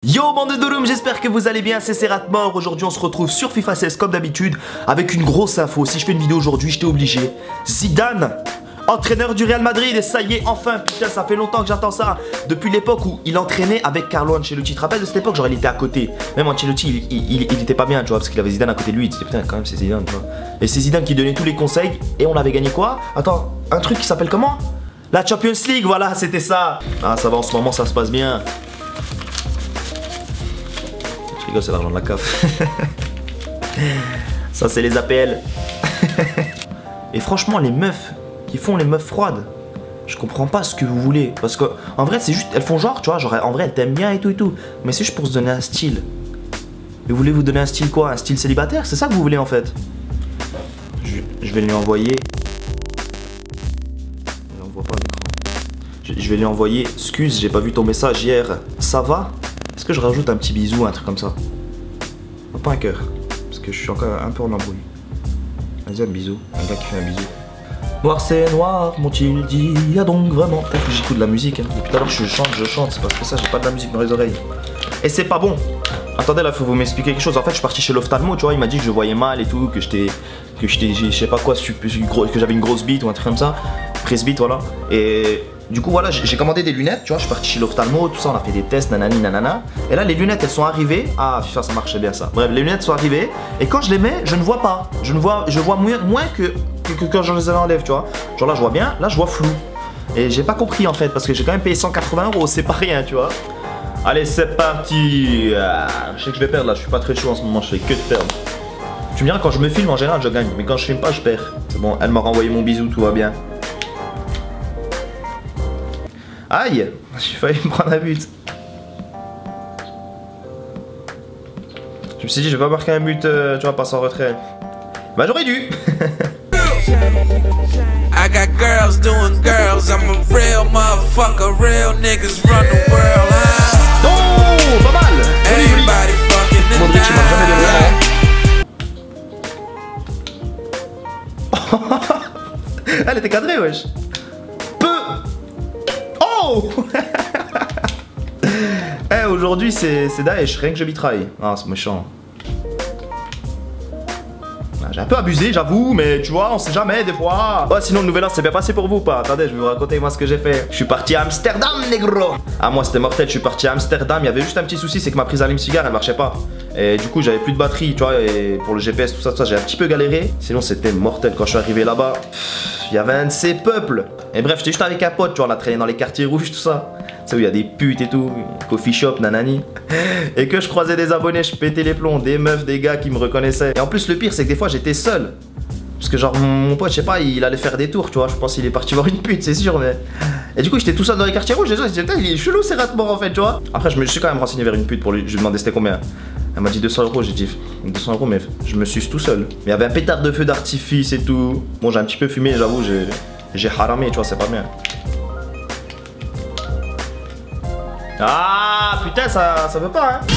Yo bande de Dorum, j'espère que vous allez bien, c'est Seratmor. Aujourd'hui on se retrouve sur FIFA 16 comme d'habitude avec une grosse info. Si je fais une vidéo aujourd'hui, j'étais obligé. Zidane, entraîneur du Real Madrid, et ça y est, enfin, putain, ça fait longtemps que j'attends ça. Depuis l'époque où il entraînait avec Carlo Ancelotti. Tu te rappelles de cette époque? Genre il était à côté. Même Ancelotti, il était pas bien, tu vois, parce qu'il avait Zidane à côté de lui. Il disait putain, quand même c'est Zidane, tu vois. Et c'est Zidane qui donnait tous les conseils. Et on avait gagné quoi? Attends, un truc qui s'appelle comment? La Champions League, voilà, c'était ça. Ah ça va, en ce moment ça se passe bien. Je rigole, c'est l'argent de la CAF. Ça c'est les APL. Et franchement les meufs qui font les meufs froides, je comprends pas ce que vous voulez. Parce que en vrai c'est juste, elles font genre, tu vois, genre en vrai elles t'aiment bien et tout. Mais c'est juste pour se donner un style. Et vous voulez vous donner un style quoi? Un style célibataire? C'est ça que vous voulez en fait? Je vais lui envoyer. On voit pas l'écran. Je vais lui envoyer. Excuse, j'ai pas vu ton message hier. Ça va? Est-ce que je rajoute un petit bisou, un truc comme ça? Non, pas un cœur. Parce que je suis encore un peu en embrouille. Vas-y, un bisou. Un gars qui fait un bisou. Noir c'est noir, m'ont-ils dit. Y'a donc vraiment. Peut-être que j'écoute de la musique. Hein. Depuis tout à l'heure, je chante. C'est parce que ça, j'ai pas de la musique dans les oreilles. Et c'est pas bon. Attendez, là, faut vous m'expliquer quelque chose. En fait, je suis parti chez l'ophtalmo, tu vois. Il m'a dit que je voyais mal et tout. Que j'étais, je sais pas quoi, que j'avais une grosse bite ou un truc comme ça. Presbyte, voilà. Et. Du coup voilà, j'ai commandé des lunettes, tu vois, je suis parti chez l'ophtalmo, tout ça, on a fait des tests, nanani nanana. Et là les lunettes elles sont arrivées. Ah FIFA ça marchait bien ça. Bref, les lunettes sont arrivées. Et quand je les mets, je ne vois pas. Je vois moins que quand je les enlève, tu vois. Genre là je vois bien, là je vois flou. Et j'ai pas compris en fait, parce que j'ai quand même payé 180 €, c'est pas rien, tu vois. Allez c'est parti. Je sais que je vais perdre là, je suis pas très chaud en ce moment, je fais que de perdre. Tu me diras, quand je me filme en général je gagne, mais quand je filme pas je perds. C'est bon, elle m'a renvoyé mon bisou, tout va bien. Aïe, j'ai failli me prendre un but. Je me suis dit je vais pas marquer un but, tu vois, passer en retrait. Bah j'aurais dû. I got girls doing girls, I'm a real motherfucker, real niggas run the world, huh? Oh, pas mal. Everybody fucking Modric il m'a jamais donné. Elle était cadrée, wesh. Oh. Eh, aujourd'hui c'est Daesh, rien que je mitraille. Ah c'est méchant. J'ai un peu abusé j'avoue, mais tu vois on sait jamais des fois. Oh sinon le nouvel an c'est bien passé pour vous ou pas? Attendez, je vais vous raconter moi ce que j'ai fait. Je suis parti à Amsterdam négro. Ah moi c'était mortel, je suis parti à Amsterdam. Il y avait juste un petit souci, c'est que ma prise allume-cigare elle marchait pas. Et du coup j'avais plus de batterie, tu vois, et pour le GPS tout ça j'ai un petit peu galéré. Sinon c'était mortel quand je suis arrivé là-bas. Il y avait un de ces peuples. Et bref, j'étais juste avec un pote, tu vois, on a traîné dans les quartiers rouges, tout ça. Tu sais où il y a des putes et tout, coffee shop, nanani. Et que je croisais des abonnés, je pétais les plombs, des meufs, des gars qui me reconnaissaient. Et en plus, le pire, c'est que des fois, j'étais seul. Parce que genre, mon pote, je sais pas, il allait faire des tours, tu vois. Je pense qu'il est parti voir une pute, c'est sûr, mais... Et du coup, j'étais tout seul dans les quartiers rouges, les gens, ils disaient, putain, il est chelou, c'est ratement, en fait, tu vois. Après, je me suis quand même renseigné vers une pute pour lui, je lui demandais c'était combien. Elle m'a dit 200 €, j'ai dit 200 €, mais je me suis tout seul. Mais il y avait un pétard de feu d'artifice et tout. Bon, j'ai un petit peu fumé, j'avoue, j'ai haramé, tu vois, c'est pas bien. Ah, putain, ça veut pas, hein.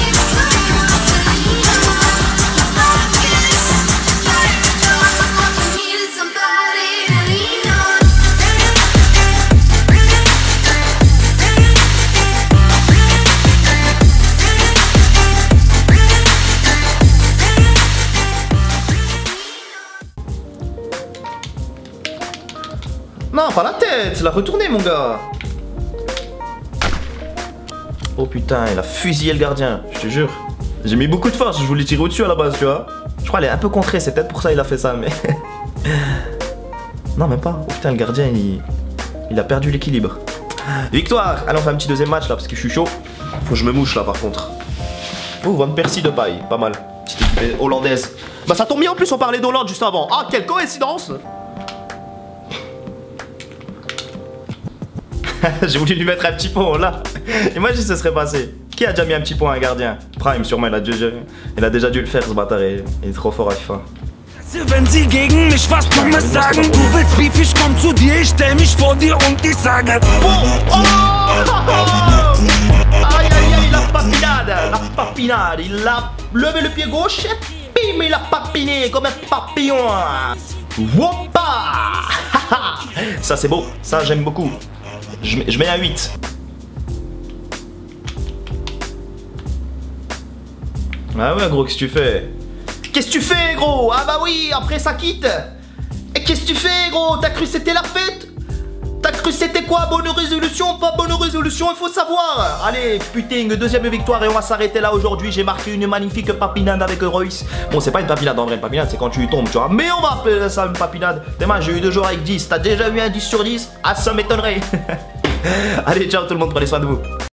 Non, pas la tête, la retournée, mon gars. Oh putain, il a fusillé le gardien, je te jure. J'ai mis beaucoup de force, je voulais tirer au-dessus à la base, tu vois. Je crois qu'elle est un peu contrée, c'est peut-être pour ça qu'il a fait ça, mais... Non, même pas. Oh putain, le gardien, il a perdu l'équilibre. Victoire. Allez, on fait un petit deuxième match, là, parce que je suis chaud. Faut que je me mouche, là, par contre. Oh, Van Persie de paille, pas mal. Petite équipe hollandaise. Bah, ça tombe bien, en plus, on parlait d'Hollande juste avant. Ah, quelle coïncidence. J'ai voulu lui mettre un petit pont là. Imagine ce serait passé. Qui a déjà mis un petit pont à un gardien? Prime sûrement, il a déjà dû le faire ce bâtard. Il est trop fort à FIFA. Wenn sie gegen mich was Dummes sagen, du willst Beef, ich komm zu dir, ich stell mich vor dir und ich sage Aïe aïe aïe, la papinade, il a levé le pied gauche et bim, il a papiné comme un papillon. Woppa. Ça c'est beau, ça j'aime beaucoup. Je mets un 8. Ah ouais gros, qu'est-ce que tu fais? Qu'est-ce que tu fais gros? Ah bah oui, après ça quitte. Et qu'est-ce que tu fais gros? T'as cru c'était la fête? T'as cru c'était quoi? Bonne résolution? Pas bonne résolution, il faut savoir. Allez, putain, deuxième victoire et on va s'arrêter là aujourd'hui. J'ai marqué une magnifique papinade avec Royce. Bon, c'est pas une papinade en vrai, une papinade c'est quand tu tombes, tu vois. Mais on va appeler ça une papinade. Demain, j'ai eu 2 jours avec 10. T'as déjà eu un 10 sur 10? Ah, ça m'étonnerait. Allez, ciao tout le monde, prenez soin de vous.